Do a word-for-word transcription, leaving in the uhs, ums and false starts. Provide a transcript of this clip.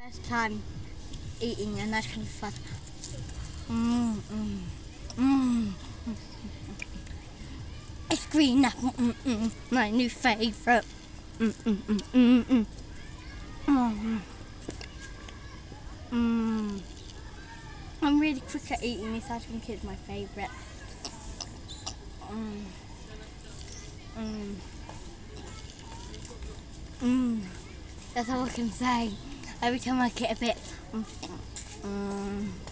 First time eating and that's kind of fun. Mmm, mmm, mmm. It's green apple, mm, mm, my new favourite. Mm, mm, mm, mm, mm. Mm. Mm. I'm really quick at eating this. I think it's my favourite. Mm. Mm. Mm. That's all I can say. Every time I get a bit. Mm. Mm.